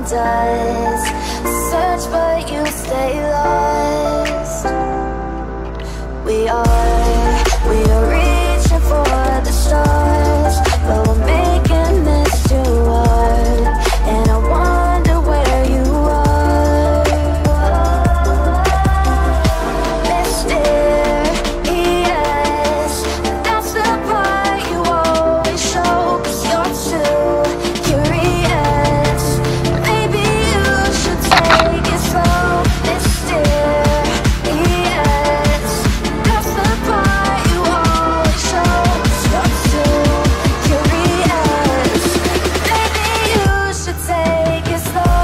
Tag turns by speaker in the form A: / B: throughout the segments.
A: does. Search but you stay lost. We are reaching for the stars, but we're making this too hard. And I wonder where you are. Mysterious, that's the part you always show, 'cause you're too curious. Maybe you should take it slow. Mysterious, that's the part you always show, 'cause you're too curious. Maybe you should take it slow.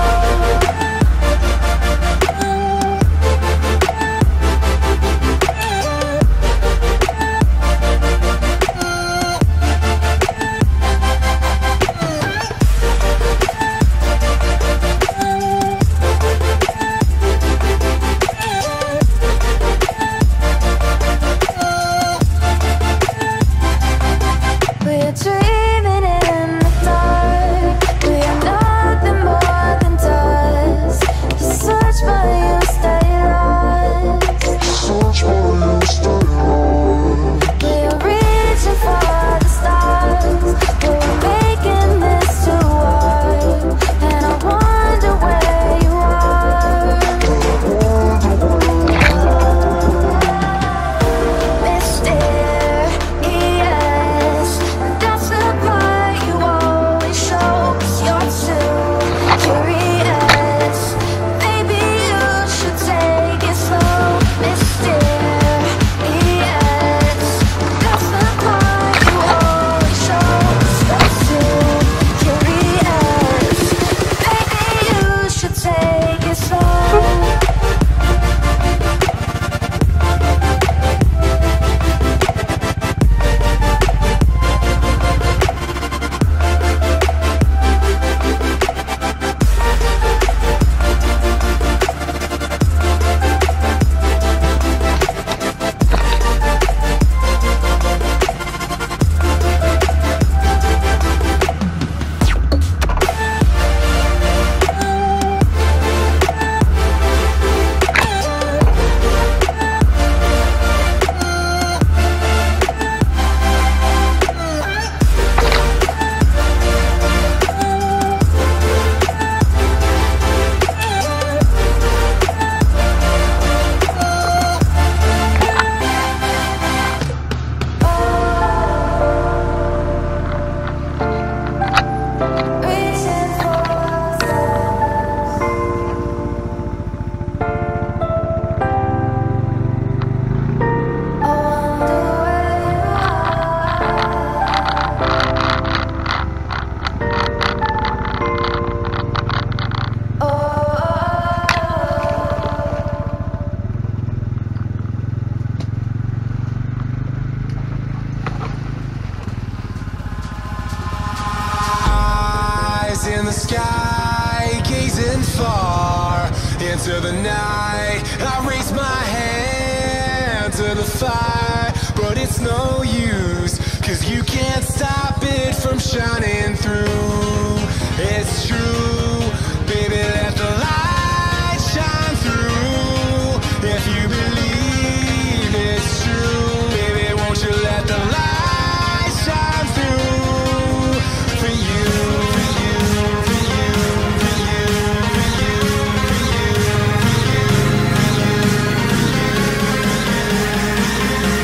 A: We're dreaming in the dark. We are nothing more than dust. You search but you stay lost. We are reaching for the stars, but we're making this too hard. And I wonder where you are. Mysterious, that's the part you always show, 'cause you're too curious. Maybe you should take it slow. Mysterious, that's the part you always show, 'cause you're too curious. Maybe you should take it slow. Reaching for the I wonder where you are.
B: Eyes in the sky, gazing far into the night. I raise my hand to the fire, but it's no use, 'cause you can't stop it from shining through. It's true, baby, let the light shine through. If you believe it's true, baby, won't you let the light shine through for you, for you, for you, for you, for you, for you, for you, for you.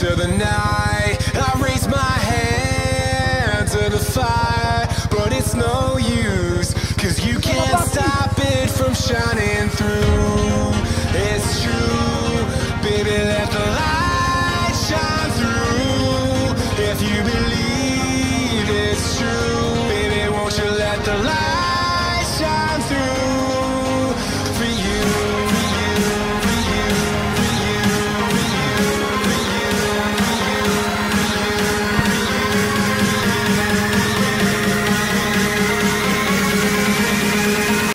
B: into the night. I raise my hand to the fire, but it's no use, 'cause you can't stop it from shining through.